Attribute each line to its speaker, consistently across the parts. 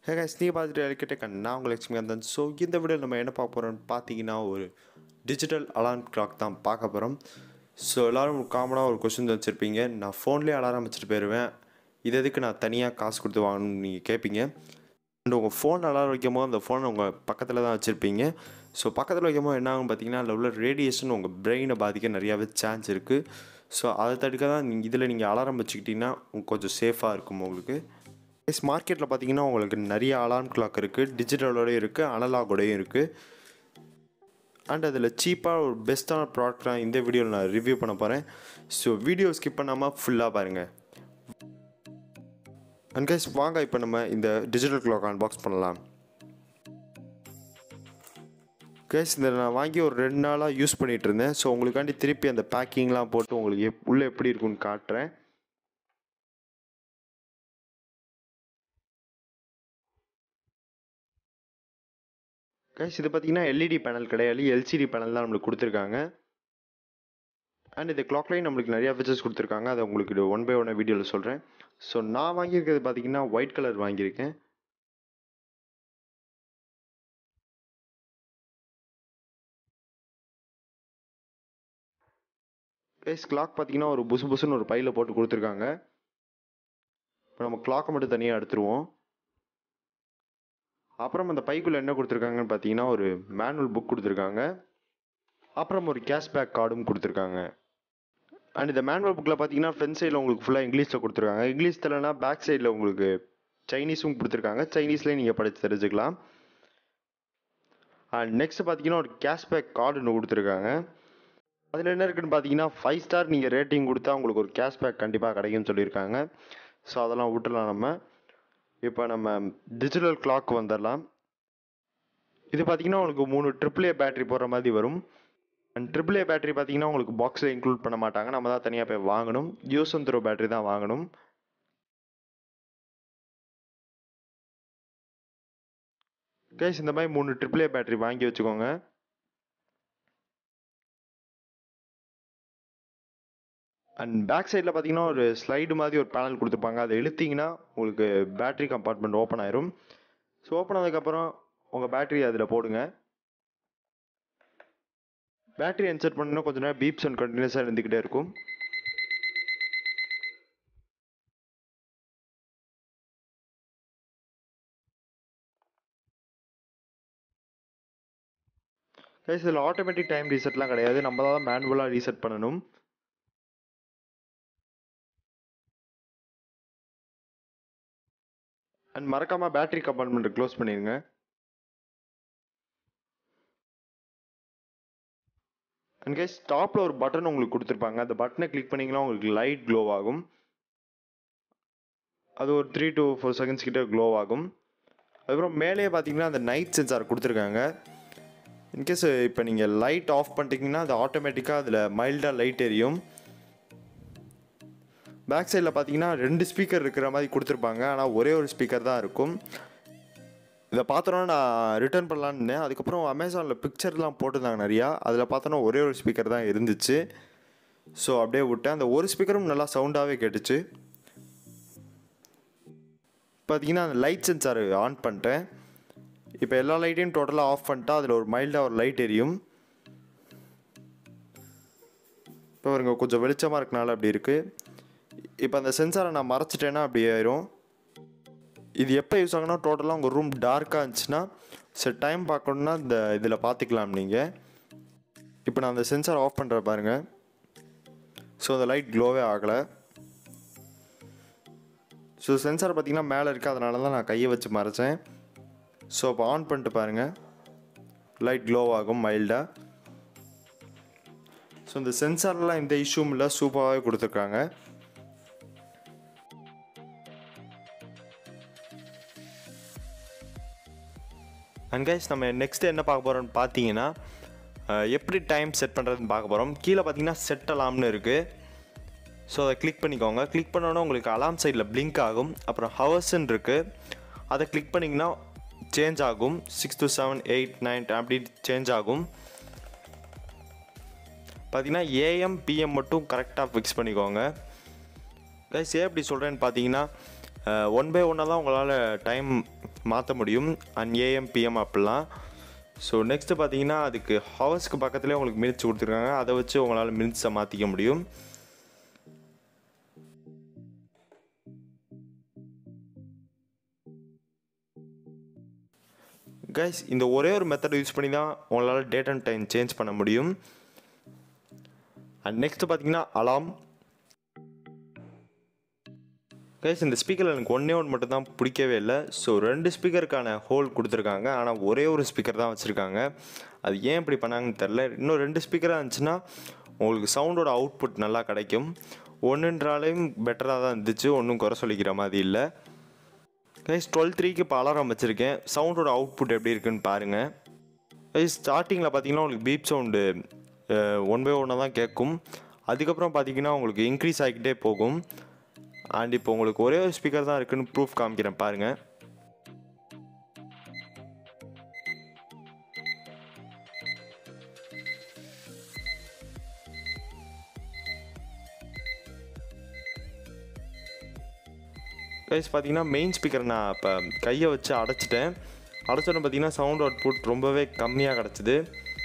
Speaker 1: Hey guys, நீங்கள் பார்த்துட்டு எல்கிட்ட நான் உங்கள் லட்சுமிகாந்தன். ஸோ இந்த வீடியோவில் நம்ம என்ன பார்க்க போகிறோம்னு பார்த்தீங்கன்னா, ஒரு டிஜிட்டல் அலாரம் கிளாக் தான் பார்க்க போகிறோம். ஸோ எல்லோரும் காமனாக ஒரு கொஸ்டின் வச்சுருப்பீங்க, நான் ஃபோன்லேயே அலாரம் வச்சுட்டு போயிடுவேன், இது எதுக்கு நான் தனியாக காசு கொடுத்து வாங்கணும்னு நீங்கள் கேட்பீங்க. அண்ட் உங்கள் ஃபோன் அலாரம் வைக்கும் போது அந்த ஃபோனை உங்கள் பக்கத்தில் தான் வச்சுருப்பீங்க. ஸோ பக்கத்தில் வைக்கும் போது என்ன ஆகும் பார்த்தீங்கன்னா, அதில் உள்ள ரேடியேஷன் உங்கள் பிரெயினை பாதிக்க நிறையாவே சான்ஸ் இருக்குது. ஸோ அதை தடுக்க தான் இதில் நீங்கள் அலாரம் வச்சுக்கிட்டிங்கன்னா கொஞ்சம் சேஃபாக இருக்கும் உங்களுக்கு. மார்க்கெட்டில் பார்த்தீங்கன்னா உங்களுக்கு நிறைய அலார்ம் கிளாக் இருக்குது, டிஜிட்டலோடையும் இருக்குது, அனலாகோடையும் இருக்குது. அண்ட் அதில் சீப்பாக ஒரு பெஸ்ட்டான ப்ராடக்ட் தான் இந்த வீடியோவில் நான் ரிவ்யூ பண்ண போகிறேன். ஸோ வீடியோ ஸ்கிப் பண்ணாமல் ஃபுல்லாக பாருங்கள். அண்ட் கைஸ், வாங்க இப்போ நம்ம இந்த டிஜிட்டல் கிளாக் அன்பாக்ஸ் பண்ணலாம். கைஸ், இந்த நான் வாங்கி ஒரு 2 நாளாக யூஸ் பண்ணிகிட்டு இருந்தேன். ஸோ உங்களுக்காண்டி திருப்பி அந்த பேக்கிங்லாம் போட்டு உங்களுக்கு உள்ளே எப்படி இருக்குன்னு காட்டுறேன். கைஸ், இது பார்த்தீங்கன்னா எல்இடி பேனல் கிடையாது, எல்சிடி பேனல் தான் நம்மளுக்கு கொடுத்துருக்காங்க. அண்ட் இந்த கிளாக்லையும் நம்மளுக்கு நிறையா ஃபீச்சர்ஸ் கொடுத்துருக்காங்க, அதை உங்களுக்கு 1 by 1 வீடியோவில் சொல்கிறேன். ஸோ நான் வாங்கியிருக்கிறது பார்த்தீங்கன்னா ஒயிட் கலர் வாங்கியிருக்கேன். கைஸ், கிளாக் பார்த்தீங்கன்னா ஒரு புசுன்னு ஒரு பையில் போட்டு கொடுத்துருக்காங்க. இப்போ நம்ம கிளாக்கை மட்டும் தனியாக எடுத்துருவோம். அப்புறம் அந்த பைக்குள்ளே என்ன கொடுத்துருக்காங்கன்னு பார்த்தீங்கன்னா ஒரு மேனுவல் புக் கொடுத்துருக்காங்க. அப்புறம் ஒரு கேஷ்பேக் கார்டும் கொடுத்துருக்காங்க. அண்ட் இந்த மேனுவல் புக்கில் பார்த்தீங்கன்னா ஃப்ரண்ட் சைடில் உங்களுக்கு ஃபுல்லாக இங்கிலீஷில் கொடுத்துருக்காங்க. இங்கிலீஷ் தெரியலனா பேக் சைடில் உங்களுக்கு சைனீஸும் கொடுத்துருக்காங்க. சைனீஸ்லேயும் நீங்கள் படித்து தெரிஞ்சுக்கலாம். அண்ட் நெக்ஸ்ட் பார்த்தீங்கன்னா ஒரு கேஷ்பேக் கார்டு ஒன்று கொடுத்துருக்காங்க. அதில் என்ன இருக்குன்னு பார்த்தீங்கன்னா 5 ஸ்டார் நீங்கள் ரேட்டிங் கொடுத்தா உங்களுக்கு ஒரு கேஷ்பேக் கண்டிப்பாக கிடைக்கும்னு சொல்லியிருக்காங்க. ஸோ அதெல்லாம் விட்டுலாம். இப்போ நம்ம டிஜிட்டல் கிளாக் வந்துடலாம். இது பார்த்தீங்கன்னா உங்களுக்கு 3 AAA பேட்டரி போடுற மாதிரி வரும். அண்ட் AAA பேட்டரி பார்த்தீங்கன்னா உங்களுக்கு பாக்ஸில் இன்க்ளூட் பண்ண மாட்டாங்க, நம்ம தான் தனியாக போய் வாங்கணும். யூஸ் அண்ட் த்ரோ பேட்டரி தான் வாங்கணும். கைஸ், இந்த மாதிரி 3 AAA பேட்டரி வாங்கி வச்சுக்கோங்க. அண்ட் பேக் சைடில் பார்த்தீங்கன்னா ஒரு ஸ்லைடு மாதிரி ஒரு பேனல் கொடுத்துருப்பாங்க. அதை இழுத்தீங்கன்னா உங்களுக்கு பேட்டரி கம்பார்ட்மெண்ட் ஓப்பன் ஆயிரும். ஸோ ஓப்பன் ஆனதுக்கப்புறம் உங்கள் பேட்டரி அதில் போடுங்க. பேட்டரி இன்சர்ட் பண்ணணும், கொஞ்சம் நேரம் பீப்ஸ் அண்ட் கண்டினியூஸாக இருந்துக்கிட்டே இருக்கும். கைஸ், இதில் ஆட்டோமேட்டிக் டைம் ரீசெட்லாம் கிடையாது, நம்ம தான் மேனுவலாக ரீசெட் பண்ணணும். அண்ட் மறக்காமல் பேட்டரி கம்பார்ட்மெண்ட்டை க்ளோஸ் பண்ணிடுங்க. அண்ட் கைஸ், டாப்பில் ஒரு பட்டன் உங்களுக்கு கொடுத்துருப்பாங்க. அந்த பட்டனை கிளிக் பண்ணிங்கன்னா உங்களுக்கு லைட் க்ளோ ஆகும். அது ஒரு 3 to 4 செகண்ட்ஸ் கிட்ட க்ளோ ஆகும். அதுக்கப்புறம் மேலே பார்த்தீங்கன்னா அந்த நைட் சென்சார் கொடுத்துருக்காங்க. இன்கேஸ் இப்போ நீங்கள் லைட் ஆஃப் பண்ணிட்டீங்கன்னா அது ஆட்டோமேட்டிக்காக அதில் மைல்டாக லைட் எரியும். பேக் சைடில் பார்த்தீங்கன்னா 2 ஸ்பீக்கர் இருக்கிற மாதிரி கொடுத்துருப்பாங்க, ஆனால் ஒரே ஒரு ஸ்பீக்கர் தான் இருக்கும். இதை பார்த்தோன்னா நான் ரிட்டர்ன் பண்ணலான்னு, அதுக்கப்புறம் அமேசானில் பிக்சர்லாம் போட்டிருந்தாங்க நிறையா, அதில் பார்த்தோன்னா ஒரே ஒரு ஸ்பீக்கர் தான் இருந்துச்சு. ஸோ அப்படியே விட்டேன். அந்த ஒரு ஸ்பீக்கரும் நல்லா சவுண்டாகவே கேட்டுச்சு. பார்த்தீங்கன்னா அந்த லைட் சென்சார் ஆன் பண்ணிட்டேன். இப்போ எல்லா லைட்டையும் டோட்டலாக ஆஃப் பண்ணிட்டா அதில் ஒரு மைல்டாக ஒரு லைட் எரியும். இப்போ பாருங்க, கொஞ்சம் வெளிச்சமாக இருக்கனால அப்படி இருக்குது. இப்போ அந்த சென்சாரை நான் மறைச்சிட்டேன்னா அப்படி ஆயிரும். இது எப்போ யூஸ் ஆகுனா, டோட்டலாக உங்கள் ரூம் டார்க்காக இருந்துச்சுன்னா சரி டைம் பார்க்கணுன்னா இந்த இதில் பார்த்துக்கலாம் நீங்கள். இப்போ நான் அந்த சென்சார் ஆஃப் பண்ணுற பாருங்கள். ஸோ அந்த லைட் க்ளோவே ஆகலை. ஸோ சென்சார் பார்த்திங்கன்னா மேலே இருக்குது, அதனால தான் நான் கையை வச்சு மறைச்சேன். ஸோ இப்போ ஆன் பண்ணிட்டு பாருங்கள், லைட் க்ளோ ஆகும் மைல்டாக. ஸோ இந்த சென்சார்லாம் எந்த இஷ்யூவும் இல்லை, சூப்பராகவே கொடுத்துருக்காங்க. அண்ட் கைஸ், நம்ம நெக்ஸ்ட்டு என்ன பார்க்க போகிறோம்னு பார்த்தீங்கன்னா, எப்படி டைம் செட் பண்ணுறதுன்னு பார்க்க போகிறோம். கீழே பார்த்தீங்கன்னா செட் அலாம்னு இருக்குது. ஸோ அதை கிளிக் பண்ணிக்கோங்க. கிளிக் பண்ணோன்னா உங்களுக்கு அலாம் சைடில் பிளிங்க் ஆகும். அப்புறம் ஹவர்ஸ்ன்னு இருக்குது, அதை கிளிக் பண்ணிங்கன்னா சேஞ்ச் ஆகும். 6 to 7, 8, 9 அப்படி சேஞ்ச் ஆகும். பார்த்தீங்கன்னா AM PM மட்டும் கரெக்டாக ஃபிக்ஸ் பண்ணிக்கோங்க. கைஸ், ஏன் அப்படி சொல்கிறேன்னு பார்த்தீங்கன்னா, ஒன் பை ஒன்னாக தான் உங்களால் டைம் மாற்ற முடியும் அண்ட் ஏஎம் பிஎம் அப்படிலாம். ஸோ நெக்ஸ்ட்டு பார்த்தீங்கன்னா அதுக்கு ஹவர்ஸ்க்கு பக்கத்துலேயே உங்களுக்கு மினிட்ஸ் கொடுத்துருக்காங்க, அதை வச்சு உங்களால் மினிட்ஸை மாற்றிக்க முடியும். கைஸ் இந்த ஒரே ஒரு மெத்தட் யூஸ் பண்ணி தான் உங்களால் டேட் அண்ட் டைம் சேஞ்ச் பண்ண முடியும். அண்ட் நெக்ஸ்ட்டு பார்த்தீங்கன்னா அலாம். கைஸ் இந்த ஸ்பீக்கரில் எனக்கு ஒன்றே ஒன்று மட்டும் தான் பிடிக்கவே இல்லை. ஸோ 2 ஸ்பீக்கருக்கான ஹோல் கொடுத்துருக்காங்க, ஆனால் ஒரே ஒரு ஸ்பீக்கர் தான் வச்சுருக்காங்க. அது ஏன் இப்படி பண்ணாங்கன்னு தெரில. இன்னும் 2 ஸ்பீக்கராக இருந்துச்சுன்னா உங்களுக்கு சவுண்டோட அவுட்புட் நல்லா கிடைக்கும். ஒன்றுன்றாலையும் பெட்டராக தான் இருந்துச்சு, ஒன்றும் குறை சொல்லிக்கிற மாதிரி இல்லை. கைஸ் 12:03க்கு இப்போ அலாரம் வச்சுருக்கேன். சவுண்டோட அவுட்புட் எப்படி இருக்குன்னு பாருங்கள். கைஸ் ஸ்டார்டிங்கில் பார்த்தீங்கன்னா உங்களுக்கு பீப் சவுண்டு ஒன் பை ஒன்னாக தான் கேட்கும். அதுக்கப்புறம் பார்த்தீங்கன்னா உங்களுக்கு இன்க்ரீஸ் ஆகிக்கிட்டே போகும். அண்ட் இப்போ உங்களுக்கு ஒரே ஒரு ஸ்பீக்கர் தான் இருக்குன்னு ப்ரூஃப் காமிக்கிறேன் பாருங்கள். கைஸ் பார்த்தீங்கன்னா மெயின் ஸ்பீக்கர் நான் இப்போ கையை வச்சு அடைச்சிட்டேன். அடைச்சோன்னு பார்த்தீங்கன்னா சவுண்ட் அவுட்புட் ரொம்பவே கம்மியாக கிடச்சிது.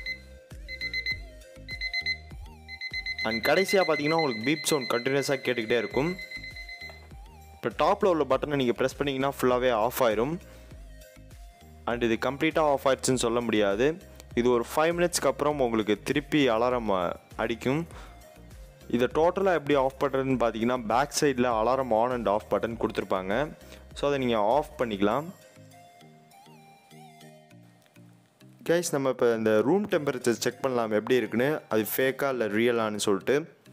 Speaker 1: அண்ட் கடைசியாக பார்த்தீங்கன்னா உங்களுக்கு பீப் சவுண்ட் கண்டினியூஸாக கேட்டுக்கிட்டே இருக்கும். இப்போ டாப்பில் உள்ள பட்டனை நீங்கள் ப்ரெஸ் பண்ணிங்கன்னா ஃபுல்லாகவே ஆஃப் ஆயிரும். அண்ட் இது கம்ப்ளீட்டாக ஆஃப் ஆயிடுச்சுன்னு சொல்ல முடியாது. இது ஒரு 5 மினிட்ஸ்க்கு அப்புறம் உங்களுக்கு திருப்பி அலாரம் அடிக்கும். இதை டோட்டலாக எப்படி ஆஃப் பண்ணுறதுன்னு பார்த்தீங்கன்னா பேக் சைடில் alarm on and off button கொடுத்துருப்பாங்க. ஸோ அதை நீங்கள் ஆஃப் பண்ணிக்கலாம். கைஸ் நம்ம இப்போ இந்த ரூம் டெம்பரேச்சர் செக் பண்ணலாம் எப்படி இருக்குன்னு, அது ஃபேக்காக இல்லை ரியலானு சொல்லிட்டு.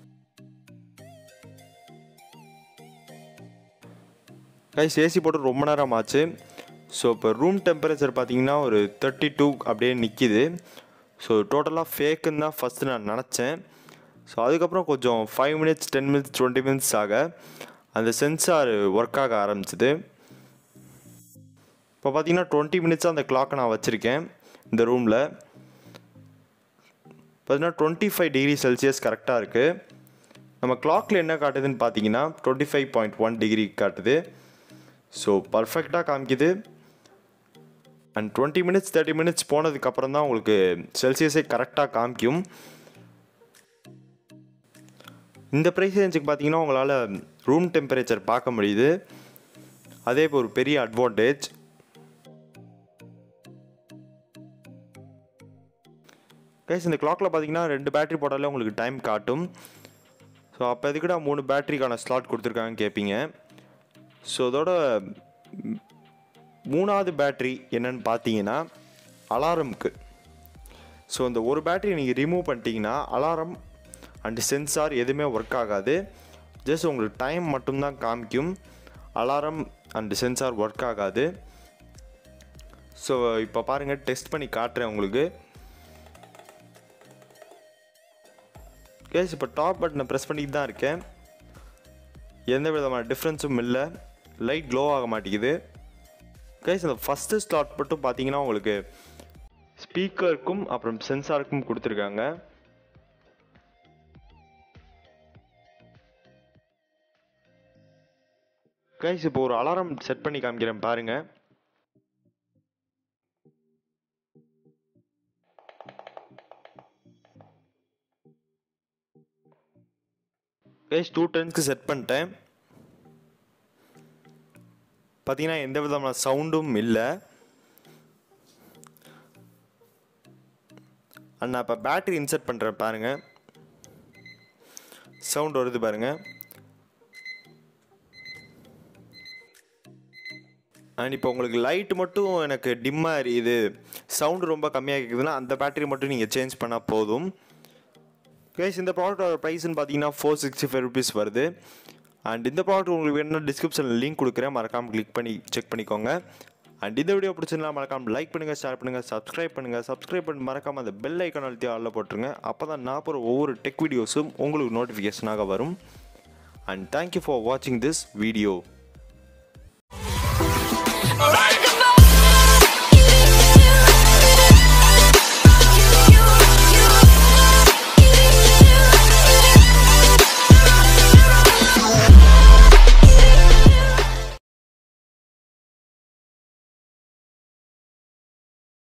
Speaker 1: கைஸ் ஏசி போட்டு ரொம்ப நேரம் ஆச்சு. ஸோ இப்போ ரூம் டெம்பரேச்சர் பார்த்தீங்கன்னா ஒரு 32 அப்படியே நிற்கிது. ஸோ டோட்டலாக ஃபேக்குன்னு தான் ஃபஸ்ட்டு நான் நினச்சேன். ஸோ அதுக்கப்புறம் கொஞ்சம் 5 மினிட்ஸ் 10 மினிட்ஸ் 20 மினிட்ஸ் ஆக அந்த சென்சார் ஒர்க் ஆக ஆரம்பிச்சிது. இப்போ பார்த்தீங்கன்னா 20 மினிட்ஸாக அந்த கிளாக்கை நான் வச்சுருக்கேன் இந்த ரூமில். பார்த்தீங்கன்னா 25 டிகிரி செல்சியஸ் கரெக்டாக இருக்குது. நம்ம கிளாக்கில் என்ன காட்டுதுன்னு பார்த்தீங்கன்னா 25.1 டிகிரி காட்டுது. ஸோ பர்ஃபெக்டாக காமிக்குது. அண்ட் 20 மினிட்ஸ் 30 மினிட்ஸ் போனதுக்கப்புறம் தான் உங்களுக்கு செல்சியஸே கரெக்டாக காமிக்கும். இந்த ப்ரைஸ் ரேஞ்சுக்கு பார்த்தீங்கன்னா உங்களால் ரூம் டெம்பரேச்சர் பார்க்க முடியுது. அதே இப்போ ஒரு பெரிய அட்வான்டேஜ். கைஸ் இந்த கிளாக்கில் பார்த்தீங்கன்னா 2 பேட்டரி போட்டாலே உங்களுக்கு டைம் காட்டும். ஸோ அப்போ எதுக்குடா 3 பேட்டரிக்கான ஸ்லாட் கொடுத்துருக்காங்கன்னு கேட்பீங்க. ஸோ அதோட 3வது பேட்ரி என்னன்னு பார்த்தீங்கன்னா அலாரமுக்கு. ஸோ இந்த ஒரு பேட்டரி நீங்கள் ரிமூவ் பண்ணிட்டீங்கன்னா அலாரம் அண்ட் சென்சார் எதுவுமே ஒர்க் ஆகாது. ஜஸ்ட் உங்களுக்கு டைம் மட்டும்தான் காமிக்கும். அலாரம் அண்ட் சென்சார் ஒர்க் ஆகாது. ஸோ இப்போ பாருங்கள், டெஸ்ட் பண்ணி காட்டுறேன் உங்களுக்கு. கேஸ் இப்போ டாப் பட்டனை ப்ரெஸ் பண்ணிட்டு தான் இருக்கேன். எந்த விதமான டிஃப்ரென்ஸும் இல்லை. லைட் க்ளோ ஆக மாட்டேங்குது. கைஸ் இந்த ஃபஸ்ட்டு ஸ்லாட் மட்டும் பார்த்தீங்கன்னா உங்களுக்கு ஸ்பீக்கருக்கும் அப்புறம் சென்சாருக்கும் கொடுத்துருக்காங்க. கைஸ் இப்போ ஒரு அலாரம் செட் பண்ணி காமிக்கிறேன் பாருங்கள். கைஸ் 2:10க்கு செட் பண்ணிட்டேன். பார்த்தீங்கன்னா எந்த விதமான சவுண்டும் இல்லை. நான் இப்போ பேட்டரி இன்சர்ட் பண்ணுறேன் பாருங்கள். சவுண்ட் வருது பாருங்கள். அண்ட் இப்போ உங்களுக்கு லைட் மட்டும் எனக்கு டிம்மாக எரியுது, சவுண்டு ரொம்ப கம்மியாக கேட்குதுன்னா அந்த பேட்டரி மட்டும் நீங்கள் சேஞ்ச் பண்ணால் போதும். கைஸ் இந்த ப்ராடக்டோட ப்ரைஸ்ன்னு பார்த்தீங்கன்னா 465 rupees வருது. அண்ட் இந்த ப்ராடக்ட் உங்களுக்கு வேணும்னா டிஸ்கிரிப்ஷனில் லிங்க் கொடுக்குறேன், மறக்காமல் கிளிக் பண்ணி செக் பண்ணிக்கோங்க. அண்ட் இந்த வீடியோ பிடிச்சிருந்தா மறக்காமல் லைக் பண்ணுங்கள், ஷேர் பண்ணுங்கள், சப்ஸ்கிரைப் பண்ணி மறக்காமல் அந்த பெல் ஐக்கான் அழுத்தி ஆளில் போட்டுருங்க. அப்போ தான் நான் போகிற ஒவ்வொரு டெக் வீடியோஸும் உங்களுக்கு நோட்டிஃபிகேஷனாக வரும். அண்ட் தேங்க்யூ ஃபார் வாட்சிங் திஸ் வீடியோ.